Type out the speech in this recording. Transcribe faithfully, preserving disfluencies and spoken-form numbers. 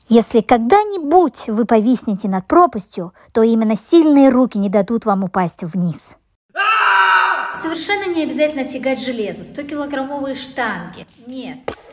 Если когда-нибудь вы повиснете над пропастью, то именно сильные руки не дадут вам упасть вниз. Совершенно не обязательно тягать железо, сто килограммовые штанги. Нет.